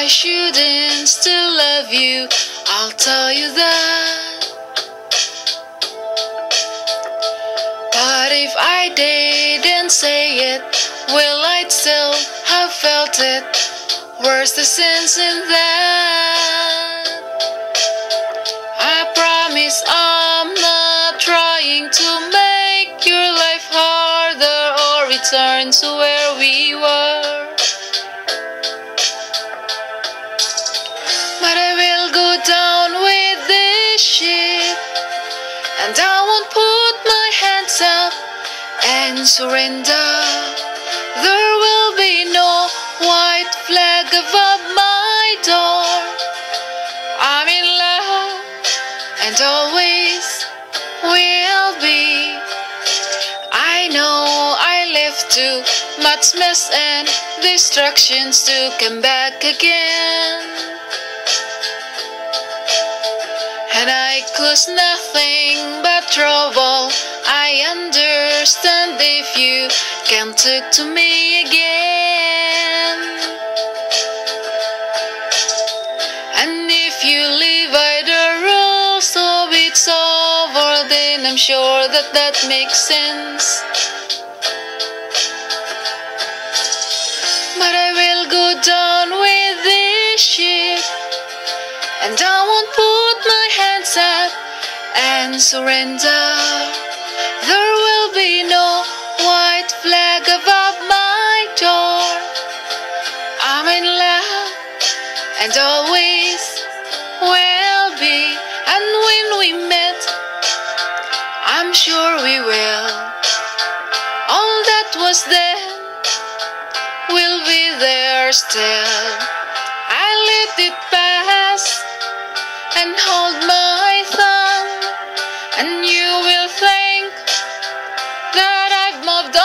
I shouldn't still love you, I'll tell you that. But if I didn't say it, will I still have felt it? Where's the sense in that? I promise I'm not trying to make your life harder or return to where we were. But I will go down with this ship, and I won't put my hands up and surrender. There will be no white flag above my door. I'm in love and always will be. I know I left too much mess and distractions to come back again. And I caused nothing but trouble. I understand if you can't talk to me again. And if you live by the rules of it's over, then I'm sure that makes sense. But I will go down with this ship, and I won't put my hands up and surrender. There will be no white flag above my door. I'm in love and always will be. And when we met, I'm sure we will. All that was then will be there still. I let it pass and hold my thumb, and you will think that I've moved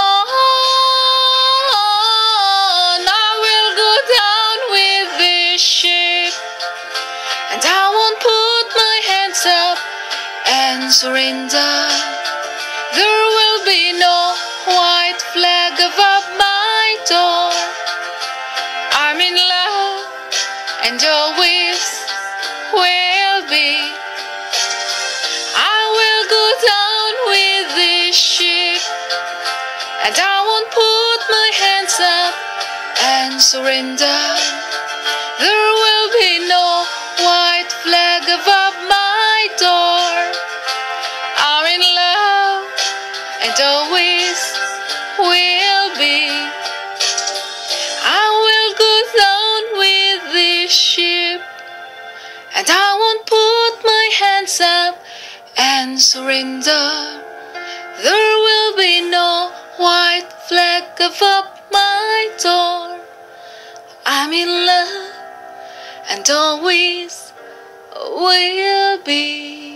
on. I will go down with this ship, and I won't put my hands up and surrender. There will be no white flag above my door. I'm in love and always will be. I will go down with this ship, and I won't put my hands up and surrender. There will be no white flag above my door. I'm in love and always will be. I will go down with this ship, and I won't put my hands up and surrender. There will be no white flag above my door. I'm in love and always will be.